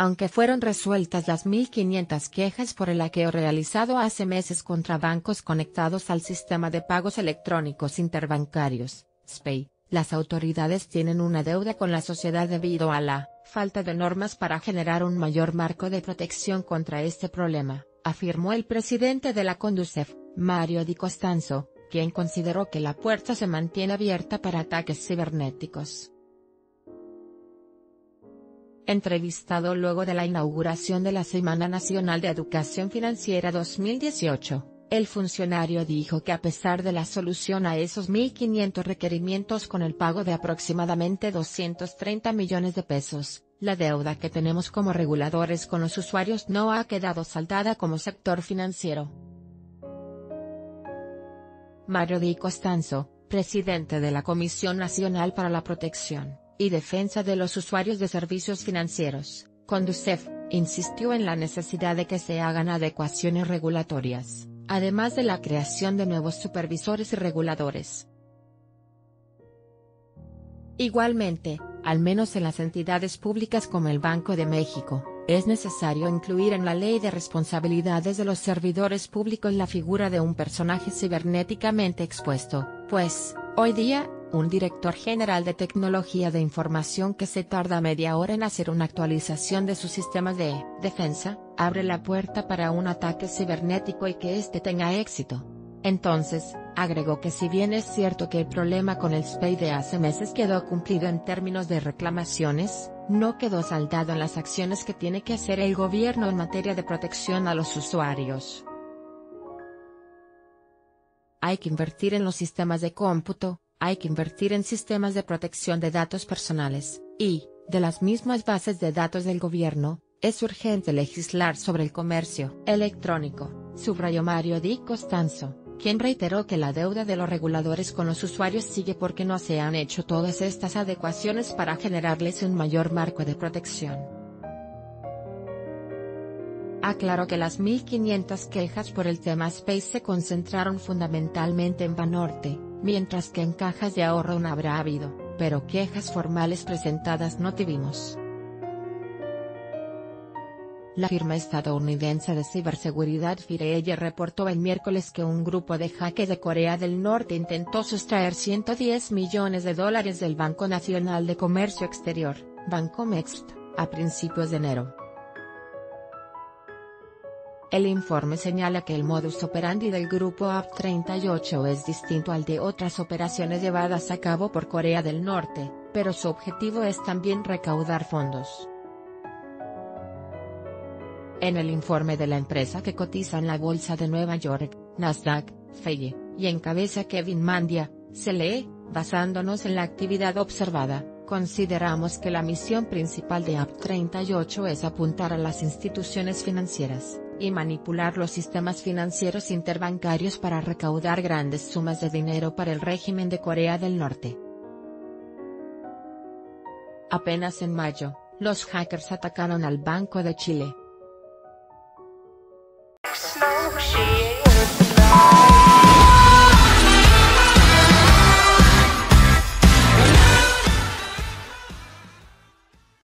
Aunque fueron resueltas las 1.500 quejas por el hackeo realizado hace meses contra bancos conectados al sistema de pagos electrónicos interbancarios, SPEI, las autoridades tienen una deuda con la sociedad debido a la falta de normas para generar un mayor marco de protección contra este problema, afirmó el presidente de la Conducef, Mario Di Costanzo, quien consideró que la puerta se mantiene abierta para ataques cibernéticos. Entrevistado luego de la inauguración de la Semana Nacional de Educación Financiera 2018, el funcionario dijo que a pesar de la solución a esos 1.500 requerimientos con el pago de aproximadamente 230 millones de pesos, la deuda que tenemos como reguladores con los usuarios no ha quedado saldada como sector financiero. Mario Di Costanzo, presidente de la Comisión Nacional para la Protección y Defensa de los Usuarios de Servicios Financieros, Conducef, insistió en la necesidad de que se hagan adecuaciones regulatorias, además de la creación de nuevos supervisores y reguladores. Igualmente, al menos en las entidades públicas como el Banco de México, es necesario incluir en la Ley de Responsabilidades de los Servidores Públicos la figura de un personaje cibernéticamente expuesto, pues, hoy día, un director general de tecnología de información que se tarda media hora en hacer una actualización de sus sistemas de defensa, abre la puerta para un ataque cibernético y que éste tenga éxito. Entonces, agregó que si bien es cierto que el problema con el SPEI de hace meses quedó cumplido en términos de reclamaciones, no quedó saldado en las acciones que tiene que hacer el gobierno en materia de protección a los usuarios. Hay que invertir en los sistemas de cómputo, hay que invertir en sistemas de protección de datos personales, y, de las mismas bases de datos del gobierno, es urgente legislar sobre el comercio electrónico, subrayó Mario Di Costanzo, quien reiteró que la deuda de los reguladores con los usuarios sigue porque no se han hecho todas estas adecuaciones para generarles un mayor marco de protección. Aclaró que las 1.500 quejas por el tema SPEI se concentraron fundamentalmente en Banorte, mientras que en cajas de ahorro no habrá habido, pero quejas formales presentadas no tuvimos. La firma estadounidense de ciberseguridad FireEye reportó el miércoles que un grupo de hackers de Corea del Norte intentó sustraer $110 millones del Banco Nacional de Comercio Exterior, Bancomext, a principios de enero. El informe señala que el modus operandi del grupo AP38 es distinto al de otras operaciones llevadas a cabo por Corea del Norte, pero su objetivo es también recaudar fondos. En el informe de la empresa que cotiza en la Bolsa de Nueva York, Nasdaq, FEI, y encabeza Kevin Mandia, se lee, basándonos en la actividad observada, consideramos que la misión principal de AP38 es apuntar a las instituciones financieras y manipular los sistemas financieros interbancarios para recaudar grandes sumas de dinero para el régimen de Corea del Norte. Apenas en mayo, los hackers atacaron al Banco de Chile,